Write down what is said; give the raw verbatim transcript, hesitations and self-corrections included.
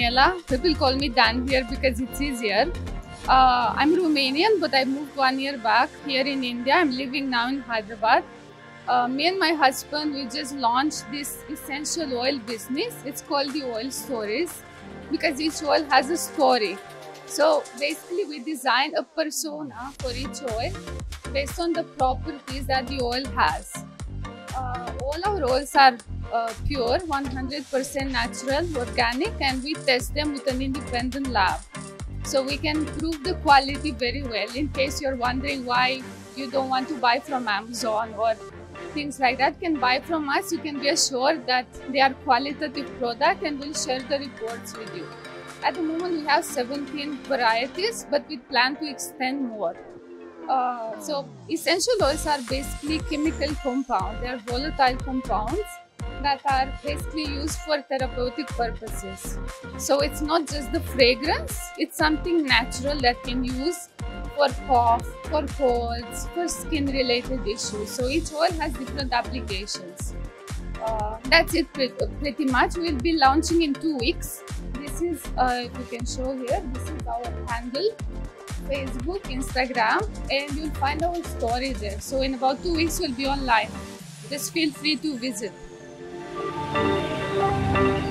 Daniela. People call me Dan here because it's easier. Uh, I'm Romanian, but I moved one year back here in India. I'm living now in Hyderabad. Uh, me and my husband, we just launched this essential oil business. It's called the Oil Stories because each oil has a story. So basically, we design a persona for each oil based on the properties that the oil has. Uh, all our oils are uh, pure, one hundred percent natural, organic, and we test them with an independent lab. So we can prove the quality very well. In case you're wondering why you don't want to buy from Amazon or things like that, can buy from us. You can be assured that they are qualitative product, and we'll share the reports with you. At the moment, we have seventeen varieties, but we plan to extend more. Uh, so essential oils are basically chemical compounds. They are volatile compounds that are basically used for therapeutic purposes. So it's not just the fragrance, it's something natural that can use for cough, for colds, for skin related issues. So each oil has different applications. Uh, that's it pretty much. We'll be launching in two weeks. This is, uh, if you can show here, this is our handle. Facebook, Instagram, and you'll find our story there. So in about two weeks, we'll be online. Just feel free to visit.